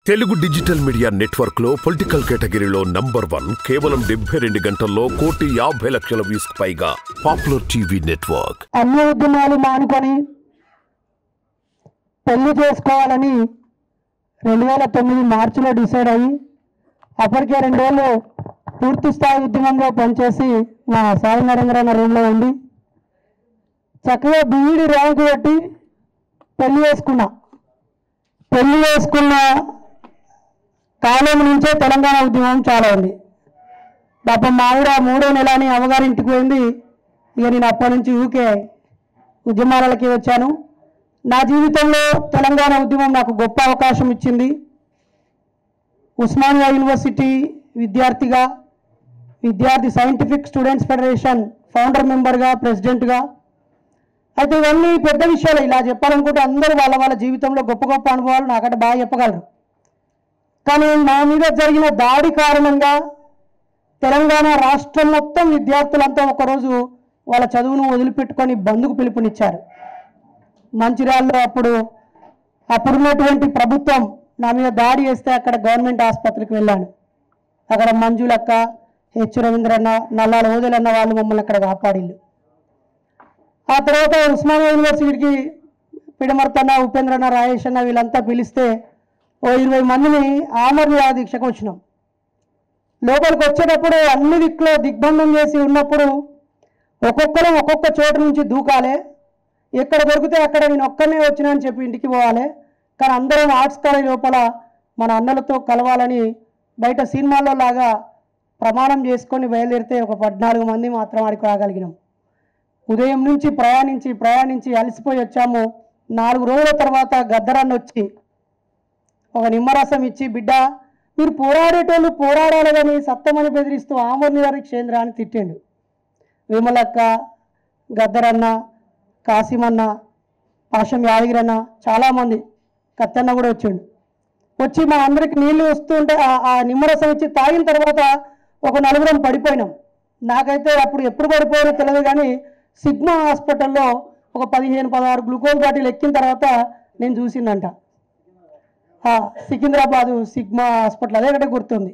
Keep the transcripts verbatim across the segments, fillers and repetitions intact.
Telugu digital media network లో political కేటగిరీలో number one కేవలం డెబ్బై రెండు గంటల్లో కోటి యాభై లక్షల వ్యూస్ పైగా పాపులర్ టీవీ నెట్వర్క్. అన్ని ఉద్యమాలు మానుకొని పెళ్లి చేసుకోవాలని రెండు వేల తొమ్మిది మార్చిలో డిసైడ్ అయ్యి అప్పటికే రెండేళ్ళు పూర్తి స్థాయి ఉద్యమంలో పనిచేసి మా సాయి నరేంద్రన్న రూమ్లో ఉండి చక్కగా బీఈడి ర్యాంకు పెట్టి పెళ్లి చేసుకున్నా. పెళ్లి చేసుకున్న కాలం నుంచే తెలంగాణ ఉద్యమం చాలా ఉంది. పాపం మా ఆవిడ మూడో నెల అని అమ్మగారింటికి పోయింది. ఇక నేను అప్పటి నుంచి ఊకే ఉద్యమాలకి వచ్చాను. నా జీవితంలో తెలంగాణ ఉద్యమం నాకు గొప్ప అవకాశం ఇచ్చింది. ఉస్మానియా యూనివర్సిటీ విద్యార్థిగా, విద్యార్థి సైంటిఫిక్ స్టూడెంట్స్ ఫెడరేషన్ ఫౌండర్ మెంబర్గా, ప్రెసిడెంట్గా. అయితే ఇవన్నీ పెద్ద విషయాలు. ఇలా చెప్పాలనుకుంటే అందరూ వాళ్ళ వాళ్ళ జీవితంలో గొప్ప గొప్ప అనుభవాలు నాకంటే బాగా చెప్పగలరు. కానీ నా మీద జరిగిన దాడి కారణంగా తెలంగాణ రాష్ట్రం మొత్తం విద్యార్థులంతా ఒకరోజు వాళ్ళ చదువును వదిలిపెట్టుకొని బంద్కు పిలుపునిచ్చారు. మంచిర్యాలలో అప్పుడు అప్పుడున్నటువంటి ప్రభుత్వం నా మీద దాడి చేస్తే అక్కడ గవర్నమెంట్ ఆసుపత్రికి వెళ్ళాను. అక్కడ మంజులక్క, హెచ్ రవీంద్రన్న, నల్లాల ఓదలన్న వాళ్ళు మమ్మల్ని అక్కడ కాపాడిల్లు. ఆ తర్వాత ఉస్మానియా యూనివర్సిటీకి పిడమర్తన్న, ఉపేంద్రన్న, రాయేష్ అన్న వీళ్ళంతా పిలిస్తే ఓ ఇరవై మందిని ఆమరణ దీక్షకు వచ్చినాం. లోపలికి వచ్చేటప్పుడు అన్ని దిక్కులో దిగ్బంధం చేసి ఉన్నప్పుడు ఒక్కొక్కరు ఒక్కొక్క చోటు నుంచి దూకాలి. ఎక్కడ దొరికితే అక్కడ నేను ఒక్కనే వచ్చినా అని చెప్పి ఇంటికి పోవాలి. కానీ అందరం ఆర్ట్స్ కాలేజ్ లోపల మన అన్నలతో కలవాలని బయట సినిమాల్లో లాగా ప్రమాణం చేసుకొని బయలుదేరితే ఒక పద్నాలుగు మంది మాత్రం ఆడికి రాగలిగినాం. ఉదయం నుంచి ప్రయాణించి ప్రయాణించి అలసిపోయి వచ్చాము. నాలుగు రోజుల తర్వాత గద్దరన్న వచ్చి ఒక నిమ్మరసం ఇచ్చి, బిడ్డ మీరు పోరాడేటోళ్ళు పోరాడాలి కానీ సత్తమని బెదిరిస్తూ ఆమర్ని గారి క్షేంద్ర అని తిట్టిండు. విమలక్క, గద్దరన్న, కాసిమన్న, పాషం యాదగిరన్న, చాలామంది, కత్తన్న కూడా వచ్చిండు. వచ్చి మా అందరికి నీళ్లు వస్తుంటే ఆ నిమ్మరసం ఇచ్చి తాగిన తర్వాత ఒక నలుగురం పడిపోయినాం. నాకైతే అప్పుడు ఎప్పుడు పడిపోయినా తెలియదు కానీ సిగ్మా హాస్పిటల్లో ఒక పదిహేను పదహారు గ్లూకోజ్ బాటిల్ ఎక్కిన తర్వాత నేను చూసిందంట. సికింద్రాబాదు సిగ్మా హాస్పిటల్ అదే ఒకటే గుర్తుంది.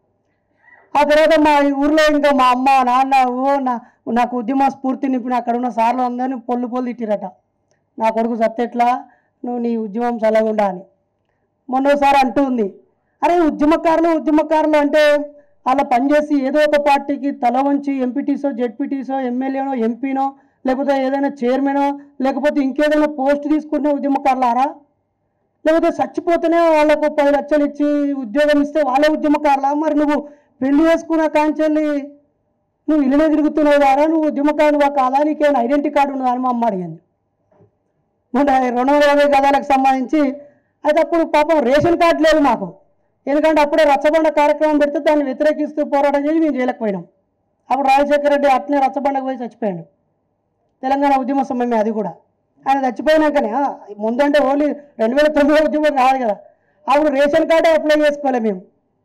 ఆ తర్వాత మా ఊర్లో ఇంకా మా అమ్మ నాన్న ఓ నా నాకు ఉద్యమ స్ఫూర్తి నింపిన అక్కడ ఉన్న సార్లు అందరినీ పొల్లు పొల్లు తిట్టిరట. నా కొడుకు సత్తెట్లా నువ్వు నీ ఉద్యమం చల్లగుండా అని. మొన్నోసారి అంటూ ఉంది, అరే ఉద్యమకారులు ఉద్యమకారులు అంటే అలా పనిచేసి ఏదో ఒక పార్టీకి తల వంచి ఎంపీటీసో, జెడ్పీటీసో, ఎమ్మెల్యేనో, ఎంపీనో, లేకపోతే ఏదైనా చైర్మనో, లేకపోతే ఇంకేదైనా పోస్ట్ తీసుకుంటే ఉద్యమకారులారా? లేకపోతే చచ్చిపోతేనే వాళ్ళకు పది లక్షలు ఇచ్చి ఉద్యోగం ఇస్తే వాళ్ళే ఉద్యమకారులా? మరి నువ్వు పెళ్లి చేసుకున్న కాంచెల్లి నువ్వు ఇల్లునే తిరుగుతున్నావు ద్వారా నువ్వు ఉద్యమకారుడువా కాదా? నీకేమైనా ఐడెంటిటీ కార్డు ఉన్నదా అని మా అమ్మ అడిగింది. మొన్న రెండు వందల యాభై గదాలకు సంబంధించి అయితే అప్పుడు పాపం రేషన్ కార్డు లేదు మాకు. ఎందుకంటే అప్పుడే రచ్చబండ కార్యక్రమం పెడితే దాన్ని వ్యతిరేకిస్తూ పోరాటం చేసి మేము చేయలేకపోయినాం. అప్పుడు రాజశేఖర రెడ్డి అట్నే రచ్చబండకు పోయి చచ్చిపోయాడు. తెలంగాణ ఉద్యమ సమయమే అది కూడా. ఆయన చచ్చిపోయినాకనే ముందంటే ఓన్లీ రెండు వేల తొమ్మిది ఉద్యమం రాదు కదా, అప్పుడు రేషన్ కార్డే అప్లై చేసుకోలే మేము.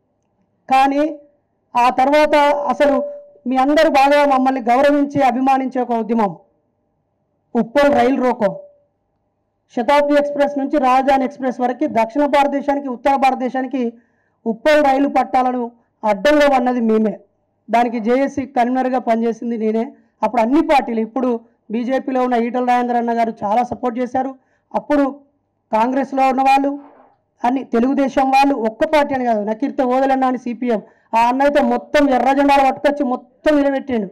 కానీ ఆ తర్వాత అసలు మీ అందరూ బాగా మమ్మల్ని గౌరవించి అభిమానించే ఒక ఉద్యమం ఉప్పల్ రైలు రోకో. శతాబ్ది ఎక్స్ప్రెస్ నుంచి రాజధాని ఎక్స్ప్రెస్ వరకు దక్షిణ భారతదేశానికి, ఉత్తర భారతదేశానికి ఉప్పల్ రైలు పట్టాలను అడ్డంగా ఉన్నది మేమే. దానికి జేఏసీ కన్వీనర్గా పనిచేసింది నేనే. అప్పుడు అన్ని పార్టీలు, ఇప్పుడు బీజేపీలో ఉన్న ఈటల రాజేంద్ర అన్న గారు చాలా సపోర్ట్ చేశారు. అప్పుడు కాంగ్రెస్లో ఉన్న వాళ్ళు, అన్ని తెలుగుదేశం వాళ్ళు, ఒక్క పార్టీ అని కాదు, నకీర్త ఓదలన్న అని సిపిఎం, ఆ అన్న అయితే మొత్తం ఎర్ర జెండాలు పట్టుకొచ్చి మొత్తం నిలబెట్టాడు.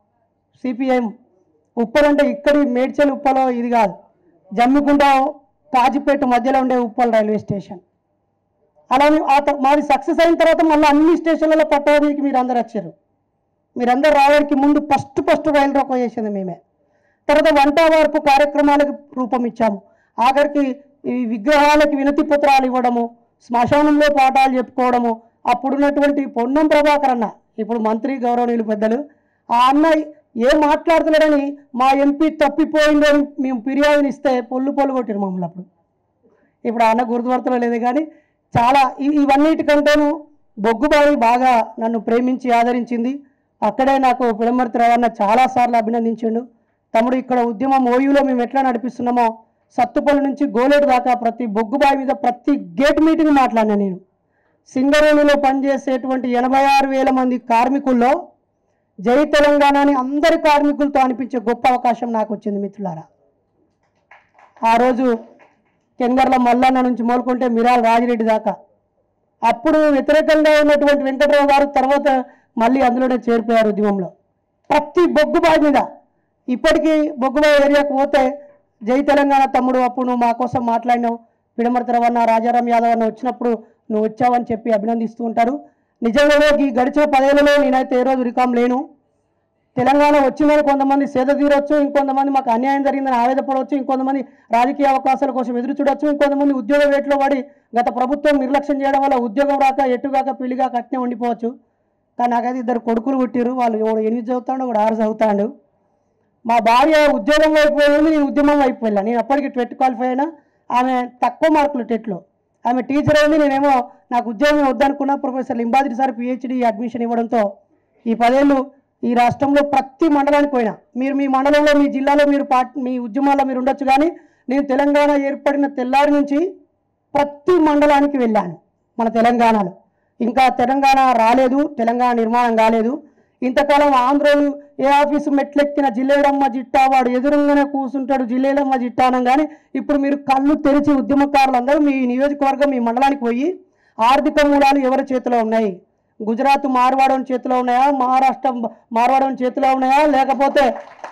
సిపిఎం ఉప్పల్ అంటే ఇక్కడి మేడ్చల్ ఉప్పలో ఇది కాదు, జమ్మికుంట కాజిపేట మధ్యలో ఉండే ఉప్పల్ రైల్వే స్టేషన్. అలానే ఆ మాది సక్సెస్ అయిన తర్వాత మళ్ళీ అన్ని స్టేషన్లలో పట్టడానికి మీరు అందరు వచ్చారు. మీరందరూ రావడానికి ముందు ఫస్ట్ ఫస్ట్ రైలు రోకో చేసింది మేమే. తర్వాత వంట వార్పు కార్యక్రమాలకు రూపం ఇచ్చాము. ఆఖరికి ఈ విగ్రహాలకు వినతి పత్రాలు ఇవ్వడము, శ్మశానంలో పాఠాలు చెప్పుకోవడము. అప్పుడున్నటువంటి పొన్నం ప్రభాకర్ అన్న, ఇప్పుడు మంత్రి గౌరవనీయులు పెద్దలు, ఆ అన్న ఏం మాట్లాడుతున్నాడని మా ఎంపీ తప్పిపోయిందని మేము ఫిర్యాదుని ఇస్తే పొల్లు పొల్లు కొట్టారు మమ్మల్ని. అప్పుడు ఇప్పుడు అన్న గుర్తుపడతలో లేదు కానీ చాలా ఇవన్నిటికంటేను బొగ్గుబాయి బాగా నన్ను ప్రేమించి ఆదరించింది. అక్కడే నాకు పిడమర్తి రావన్న చాలాసార్లు అభినందించిండు. తమ్ముడు ఇక్కడ ఉద్యమం ఓయూలో మేము ఎట్లా నడిపిస్తున్నామో సత్తుపల్లి నుంచి గోలేడు దాకా ప్రతి బొగ్గుబాయి మీద ప్రతి గేట్ మీటింగ్ మాట్లాడినా నేను. సింగరేణిలో పనిచేసేటువంటి ఎనభై ఆరు వేల మంది కార్మికుల్లో జై తెలంగాణని అందరి కార్మికులతో అనిపించే గొప్ప అవకాశం నాకు వచ్చింది మిత్రులారా. ఆ రోజు కెంగర్ల మల్లన్న నుంచి మొదలుకుంటే మిరాల్ రాజిరెడ్డి దాకా అప్పుడు వ్యతిరేకంగా ఉన్నటువంటి వెంకటరావు గారు తర్వాత మళ్ళీ అందులోనే చేరిపోయారు ఉద్యమంలో. ప్రతి బొగ్గుబాయి మీద ఇప్పటికీ బొగ్గుబాయి ఏరియాకు పోతే జై తెలంగాణ తమ్ముడు అప్పుడు నువ్వు మా కోసం మాట్లాడినావు, పిడమర్తి రవణ రాజారాం యాదవ్ అన్న వచ్చినప్పుడు నువ్వు వచ్చావని చెప్పి అభినందిస్తూ ఉంటారు. నిజంగానే ఈ గడిచిన పదేళ్లలో నేనైతే ఏ రోజు రికాం లేను. తెలంగాణ వచ్చిందని కొంతమంది సేద తీరొచ్చు, ఇంకొంతమంది మాకు అన్యాయం జరిగిందని ఆవేదపడవచ్చు, ఇంకొంతమంది రాజకీయ అవకాశాల కోసం ఎదురు చూడొచ్చు, ఇంకొంతమంది ఉద్యోగ వేటలో పడి గత ప్రభుత్వం నిర్లక్ష్యం చేయడం వల్ల ఉద్యోగం రాక ఎట్టుగాక పెళ్లిగాక అట్నే ఉండిపోవచ్చు. కానీ నాకైతే ఇద్దరు కొడుకులు పుట్టిరు, వాళ్ళు ఒకడు ఎనిమిది చదువుతాడు, ఒకడు ఆరు చదువుతాడు. మా భార్య ఉద్యోగం వైపు వెళ్ళింది, నేను ఉద్యమం వైపు వెళ్ళాను. నేను అప్పటికి టెట్ క్వాలిఫై అయినా, ఆమె తక్కువ మార్కులు టెట్లో, ఆమె టీచర్ అయింది, నేనేమో నాకు ఉద్యోగం వద్దనుకున్నా. Professor Limbadri sir PhD admission ఇవ్వడంతో ఈ పదేళ్ళు ఈ రాష్ట్రంలో ప్రతి మండలానికి పోయినా. మీరు మీ మండలంలో మీ జిల్లాలో మీరు పార్టీ మీ ఉద్యమాల్లో మీరు ఉండొచ్చు, కానీ నేను తెలంగాణ ఏర్పడిన తెల్లారి నుంచి ప్రతి మండలానికి వెళ్ళాను మన తెలంగాణలో. ఇంకా తెలంగాణ రాలేదు, తెలంగాణ నిర్మాణం కాలేదు. ఇంతకాలం ఆంధ్రోలు ఏ ఆఫీసు మెట్లెక్కిన జిల్లేడమ్మ జిట్టా వాడు ఎదురుగానే కూర్చుంటాడు జిల్లేడమ్మ జిట్టా అనం. కానీ ఇప్పుడు మీరు కళ్ళు తెరిచి ఉద్యమకారులందరూ మీ నియోజకవర్గం మీ మండలానికి పోయి ఆర్థిక మూలాలు ఎవరి చేతిలో ఉన్నాయి? గుజరాత్ మార్వాడని చేతిలో ఉన్నాయా, మహారాష్ట్ర మార్వాడని చేతిలో ఉన్నాయా, లేకపోతే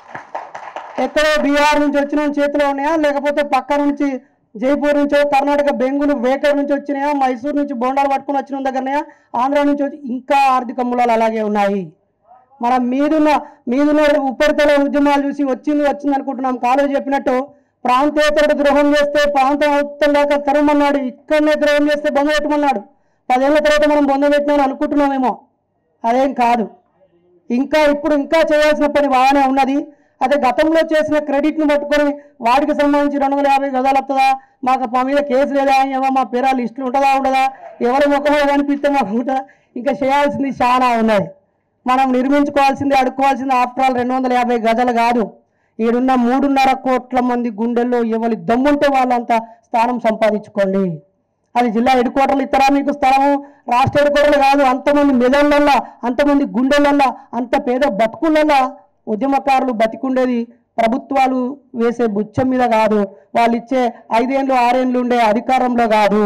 ఎక్కడో బీహార్ నుంచి వచ్చిన చేతిలో ఉన్నాయా, లేకపోతే పక్క నుంచి జైపూర్ నుంచో కర్ణాటక బెంగుళూరు వేకర్ నుంచి వచ్చినాయా, మైసూరు నుంచి బోండాలు పట్టుకుని వచ్చిన దగ్గరనే ఆంధ్ర నుంచి వచ్చి ఇంకా ఆర్థిక మూలాలు అలాగే ఉన్నాయి. మనం మీదున్న మీదున్న ఉపరితల ఉద్యమాలు చూసి వచ్చింది వచ్చింది అనుకుంటున్నాం. కాలేజీ చెప్పినట్టు ప్రాంతేతరుడు ద్రోహం చేస్తే ప్రాంతం అవుతాం దాకా తరమన్నాడు, ఇక్కడనే ద్రోహం చేస్తే బొంద పెట్టమన్నాడు. పదేళ్ల తర్వాత మనం బొంద పెట్టినామని అనుకుంటున్నామేమో, అదేం కాదు. ఇంకా ఇప్పుడు ఇంకా చేయాల్సిన పని బాగానే ఉన్నది. అదే గతంలో చేసిన క్రెడిట్ను పట్టుకొని వాటికి సంబంధించి రెండు వందల యాభై గదాలు వస్తుందా, మాకు మా మీద కేసు లేదా, ఏమో మా పేరా లిస్టులు ఉంటుందా ఉండదా, ఎవరి ముఖమో కనిపిస్తే మాకు ఉంటుందా, ఇంకా చేయాల్సింది చాలా ఉన్నది. మనం నిర్మించుకోవాల్సింది అడుక్కోవాల్సింది ఆఫ్టర్ ఆల్ రెండు వందల యాభై గజాలు కాదు, ఈడున్న మూడున్నర కోట్ల మంది గుండెల్లో ఎవరి దమ్ముంటే వాళ్ళంతా స్థానం సంపాదించుకోండి. అది జిల్లా హెడ్ క్వార్టర్లు ఇస్తారా మీకు స్థలము, రాష్ట్ర హెడ్ క్వార్టర్లు కాదు, అంతమంది మెదళ్ళల్లా అంతమంది గుండెలల్లా అంత పేద బతుకులల్లా ఉద్యమకారులు బతికుండేది ప్రభుత్వాలు వేసే బుచ్చం మీద కాదు, వాళ్ళు ఇచ్చే ఐదేళ్ళు ఆరేళ్ళు ఉండే అధికారంలో కాదు.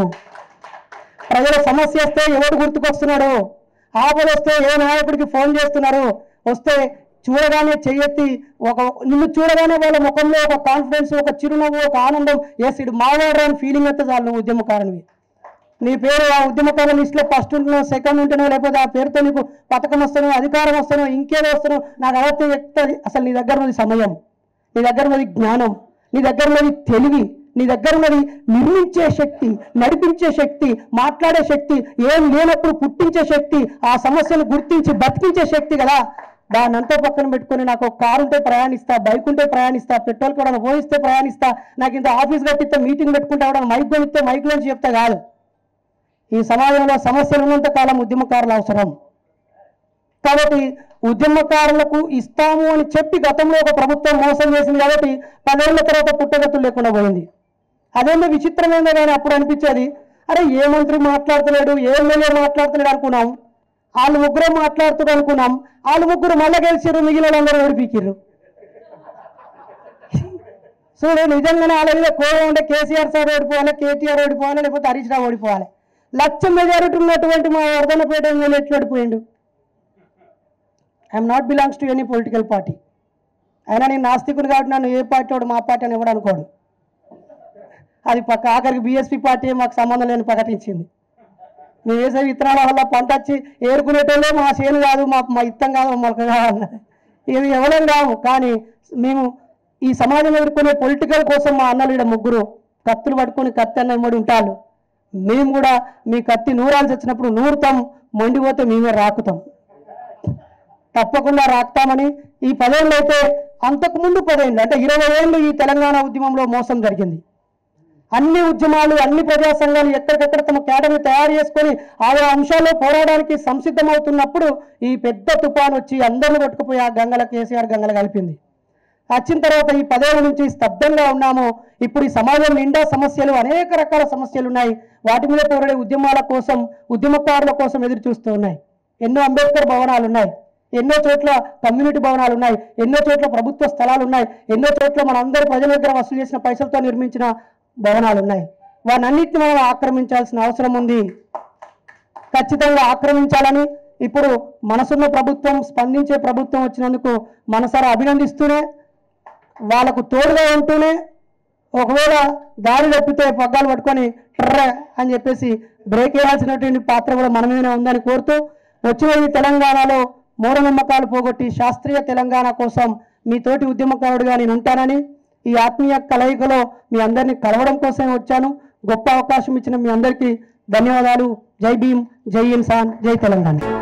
ప్రజల సమస్య వస్తే ఎవరు గుర్తుకొస్తున్నాడు, ఆపద వస్తే ఏ నాయకుడికి ఫోన్ చేస్తున్నారు, వస్తే చూడగానే చెయ్యెత్తి ఒక నిన్ను చూడగానే వాళ్ళ ముఖంలో ఒక కాన్ఫిడెన్స్, ఒక చిరునవ్వు, ఒక ఆనందం, ఎస్ ఇడు మావాడు అని ఫీలింగ్ అయితే చాలు నువ్వు ఉద్యమకారునివి. నీ పేరు ఆ ఉద్యమకారుల లిస్టులో ఫస్ట్ ఉంటున్నావు, సెకండ్ ఉంటున్నావు, లేకపోతే ఆ పేరుతో నీకు పథకం వస్తానో అధికారం వస్తానో ఇంకేదో వస్తానో నాకు అవతే చెప్తుంది. అసలు నీ దగ్గర ఉన్నది సమయం, నీ దగ్గర ఉన్నది జ్ఞానం, నీ దగ్గర ఉన్నది తెలివి, నీ దగ్గర ఉన్నది నిర్మించే శక్తి, నడిపించే శక్తి, మాట్లాడే శక్తి, ఏం లేనప్పుడు పుట్టించే శక్తి, ఆ సమస్యను గుర్తించి బతికించే శక్తి కదా. దాన్ని అంతా పక్కన పెట్టుకొని నాకు ఒక కారు ఉంటే ప్రయాణిస్తా, బైక్ ఉంటే ప్రయాణిస్తా, పెట్రోల్ కూడా పోయిస్తే ప్రయాణిస్తా, నాకు ఇంత ఆఫీస్ కట్టిస్తే మీటింగ్ పెట్టుకుంటే కూడా మైక్ కొనిస్తే మైక్ నుంచి చెప్తా కాదు. ఈ సమాజంలో సమస్యలు ఉన్నంత కాలం ఉద్యమకారులు అవసరం. కాబట్టి ఉద్యమకారులకు ఇస్తాము అని చెప్పి గతంలో ఒక ప్రభుత్వం మోసం చేసింది కాబట్టి పదేళ్ల తర్వాత పుట్టగతులు లేకుండా పోయింది. అదేందో విచిత్రమైందో కానీ అప్పుడు అనిపించేది, అరే ఏ మంత్రి మాట్లాడతలేడు, ఏ ఎమ్మెల్యే మాట్లాడతలేడు అనుకున్నాం, వాళ్ళు ముగ్గురే మాట్లాడుతున్నారు అనుకున్నాం, వాళ్ళు ముగ్గురు మళ్ళీ గెలిచిర్రు, మిగిలిన అందరూ ఓడిపికిర్రు. చూడు నిజంగానే వాళ్ళ మీద కోపం ఉంటే కేసీఆర్ సార్ ఓడిపోవాలి, కేటీఆర్ ఓడిపోవాలి, లేకపోతే హరీష్ రావు ఓడిపోవాలి. లక్ష మెజారిటీ ఉన్నటువంటి మా వర్ధనపేట ఎమ్మెల్యే ఎట్లా ఓడిపోయిండు? I'm not belongs to any political party. అయినా నేను నాస్తికుడు కాబట్టి నన్ను ఏ పార్టీ వాడు మా పార్టీ అని ఎవడు అనుకోడు. అది పక్క ఆఖరికి బీఎస్పీ పార్టీ మాకు సంబంధం లేని ప్రకటించింది. మేము వేసే విత్తనాల వల్ల పంట వచ్చి ఏరుకునేటోళ్ళే మా చేను కాదు, మా మా ఇత్తం కాదు, మొలక కాదన్నది. ఇది ఎవరేం కావు. కానీ మేము ఈ సమాజం ఎదుర్కొనే పొలిటికల్ కోసం మా అన్నలు ఇక్కడ ముగ్గురు కత్తులు పట్టుకొని కత్తి అన్న ఇమ్మడి ఉంటారు. మేము కూడా మీ కత్తి నూరాల్సి వచ్చినప్పుడు నూరుతాం, మొండిపోతే మేమే రాకుతాం, తప్పకుండా రాకుతామని. ఈ పదేళ్ళు అయితే అంతకుముందు పదేళ్ళు అంటే ఇరవై ఏళ్ళు ఈ తెలంగాణ ఉద్యమంలో మోసం జరిగింది. అన్ని ఉద్యమాలు అన్ని ప్రజా సంఘాలు ఎక్కడికెక్కడ తమ కేడర్ని తయారు చేసుకొని ఆయా అంశాల్లో పోరాడడానికి సంసిద్ధమవుతున్నప్పుడు ఈ పెద్ద తుఫాను వచ్చి అందరిని పట్టుకుపోయి ఆ గంగల కేసీఆర్ గంగల కలిపింది. వచ్చిన తర్వాత ఈ పదేళ్ల నుంచి స్తబ్దంగా ఉన్నాము. ఇప్పుడు ఈ సమాజం నిండా సమస్యలు, అనేక రకాల సమస్యలు ఉన్నాయి. వాటి మీద పోరాడే ఉద్యమాల కోసం, ఉద్యమకారుల కోసం ఎదురు చూస్తూ ఉన్నాయి. ఎన్నో అంబేద్కర్ భవనాలు ఉన్నాయి, ఎన్నో చోట్ల కమ్యూనిటీ భవనాలు ఉన్నాయి, ఎన్నో చోట్ల ప్రభుత్వ స్థలాలు ఉన్నాయి, ఎన్నో చోట్ల మన అందరి ప్రజల దగ్గర వసూలు చేసిన పైసలతో నిర్మించిన భవనాలు ఉన్నాయి. వాటన్నిటిని మనం ఆక్రమించాల్సిన అవసరం ఉంది. ఖచ్చితంగా ఆక్రమించాలని ఇప్పుడు మనసున్న ప్రభుత్వం, స్పందించే ప్రభుత్వం వచ్చినందుకు మనసారా అభినందిస్తూనే, వాళ్ళకు తోడుగా ఉంటూనే, ఒకవేళ దారి తప్పితే పగ్గాలు పట్టుకొని ట్ర అని చెప్పేసి బ్రేక్ వేయాల్సినటువంటి పాత్ర కూడా మన మీదనే ఉందని కోరుతూ, వచ్చిన ఈ తెలంగాణలో మూఢనమ్మకాలు పోగొట్టి శాస్త్రీయ తెలంగాణ కోసం మీ తోటి ఉద్యమకారుడిగా నేను ఉంటానని, ఈ ఆత్మీయ కలయికలో మీ అందరినీ కలవడం కోసమే వచ్చాను. గొప్ప అవకాశం ఇచ్చిన మీ అందరికీ ధన్యవాదాలు. జై భీమ్, జై ఇన్సాన్, జై తెలంగాణ.